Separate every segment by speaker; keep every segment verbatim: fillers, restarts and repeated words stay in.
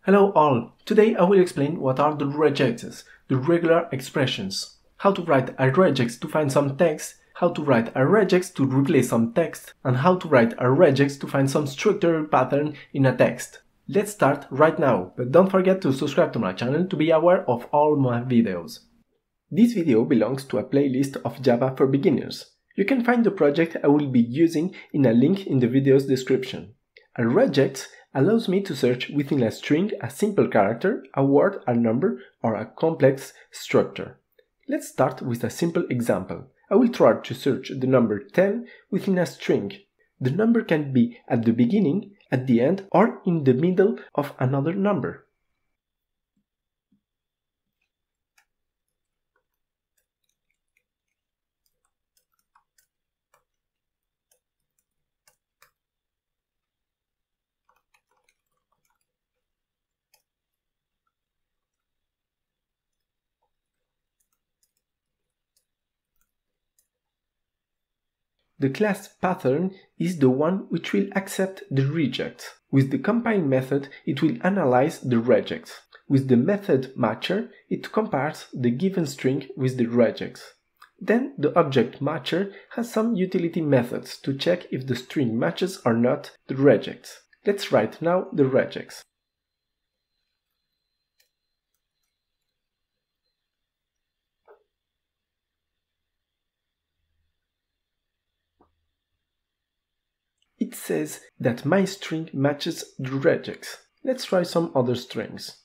Speaker 1: Hello all! Today I will explain what are the regexes, the regular expressions, how to write a regex to find some text, how to write a regex to replace some text, and how to write a regex to find some structural pattern in a text. Let's start right now, but don't forget to subscribe to my channel to be aware of all my videos. This video belongs to a playlist of Java for beginners. You can find the project I will be using in a link in the video's description. A regex allows me to search within a string a simple character, a word, a number, or a complex structure. Let's start with a simple example. I will try to search the number ten within a string. The number can be at the beginning, at the end, or in the middle of another number. The class pattern is the one which will accept the regex. With the compile method, it will analyze the regex. With the method matcher, it compares the given string with the regex. Then the object matcher has some utility methods to check if the string matches or not the regex. Let's write now the regex. It says that my string matches the regex. Let's try some other strings.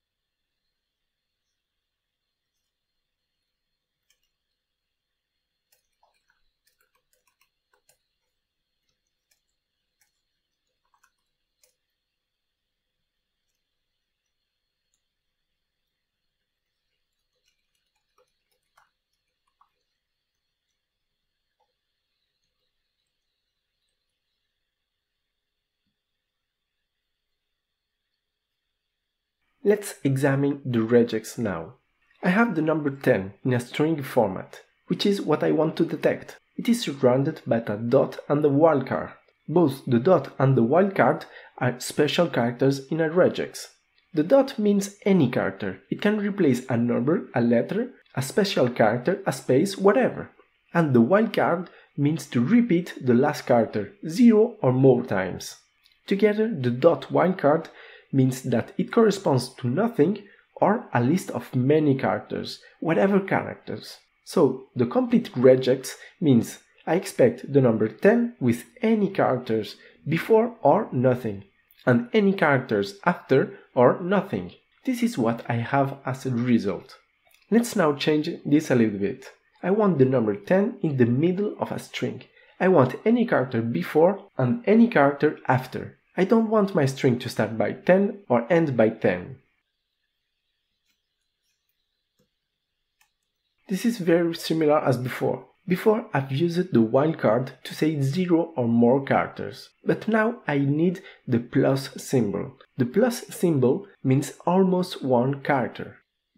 Speaker 1: Let's examine the regex now. I have the number ten in a string format, which is what I want to detect. It is surrounded by a dot and a wildcard. Both the dot and the wildcard are special characters in a regex. The dot means any character. It can replace a number, a letter, a special character, a space, whatever. And the wildcard means to repeat the last character zero or more times. Together, the dot wildcard means that it corresponds to nothing or a list of many characters, whatever characters. So the complete regex means I expect the number ten with any characters before or nothing, and any characters after or nothing. This is what I have as a result. Let's now change this a little bit. I want the number ten in the middle of a string. I want any character before and any character after. I don't want my string to start by ten or end by ten. This is very similar as before. Before I've used the wildcard to say zero or more characters, but now I need the plus symbol. The plus symbol means almost one character.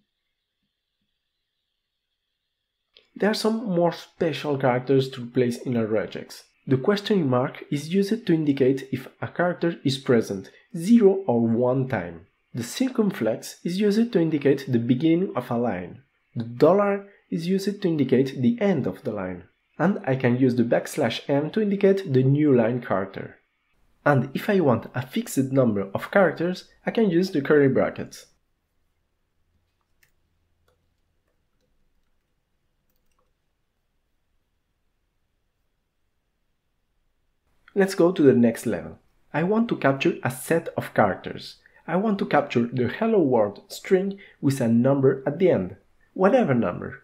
Speaker 1: There are some more special characters to replace in a regex. The question mark is used to indicate if a character is present zero or one time. The circumflex is used to indicate the beginning of a line. The dollar is used to indicate the end of the line. And I can use the backslash m to indicate the new line character. And if I want a fixed number of characters, I can use the curly brackets. Let's go to the next level. I want to capture a set of characters. I want to capture the hello world string with a number at the end, whatever number.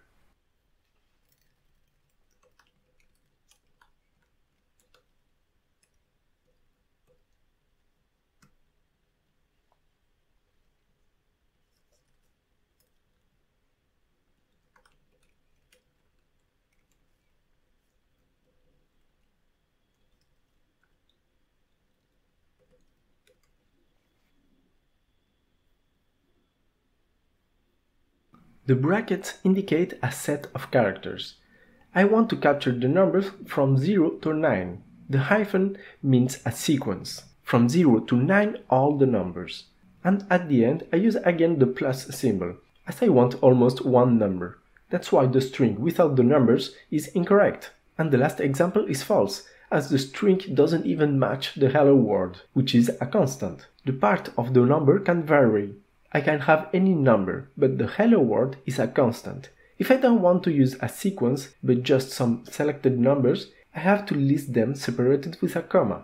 Speaker 1: The brackets indicate a set of characters. I want to capture the numbers from zero to nine. The hyphen means a sequence. From zero to nine, all the numbers. And at the end I use again the plus symbol, as I want almost one number. That's why the string without the numbers is incorrect. And the last example is false, as the string doesn't even match the hello world, which is a constant. The part of the number can vary. I can have any number, but the hello word is a constant. If I don't want to use a sequence, but just some selected numbers, I have to list them separated with a comma.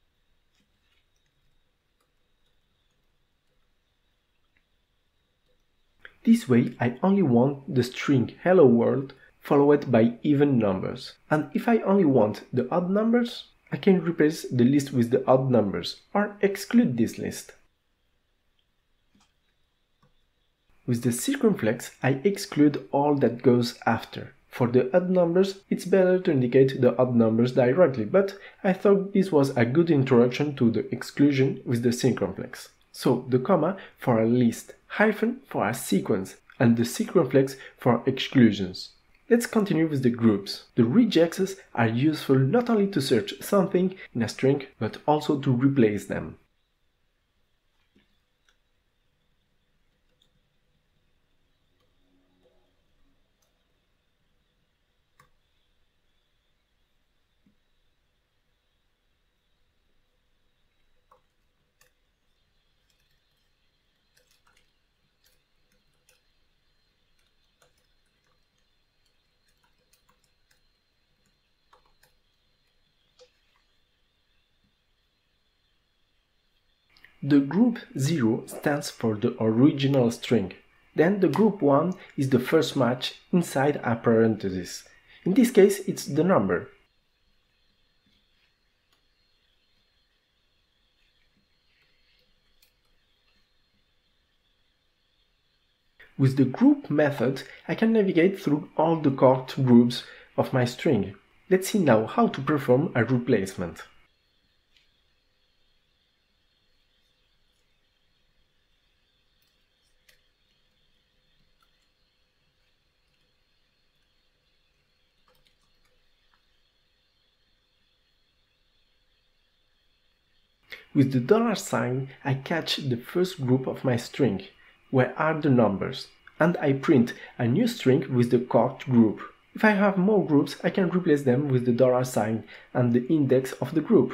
Speaker 1: This way I only want the string hello world followed by even numbers. And if I only want the odd numbers, I can replace the list with the odd numbers or exclude this list. With the circumflex, I exclude all that goes after. For the odd numbers, it's better to indicate the odd numbers directly, but I thought this was a good introduction to the exclusion with the circumflex. So the comma for a list, hyphen for a sequence, and the circumflex for exclusions. Let's continue with the groups. The regexes are useful not only to search something in a string, but also to replace them. The group zero stands for the original string. Then the group one is the first match inside a parenthesis. In this case, it's the number. With the group method, I can navigate through all the corked groups of my string. Let's see now how to perform a replacement. With the dollar sign, I catch the first group of my string, where are the numbers, and I print a new string with the corked group. If I have more groups, I can replace them with the dollar sign and the index of the group.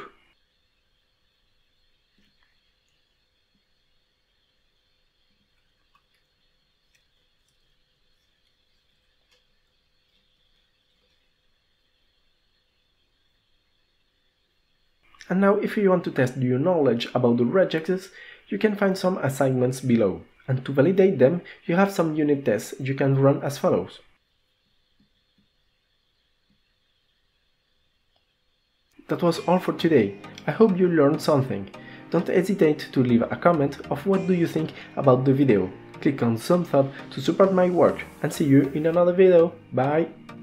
Speaker 1: And now, if you want to test your knowledge about the regexes, you can find some assignments below. And to validate them, you have some unit tests you can run as follows. That was all for today. I hope you learned something. Don't hesitate to leave a comment of what do you think about the video. Click on thumbs up to support my work and see you in another video. Bye!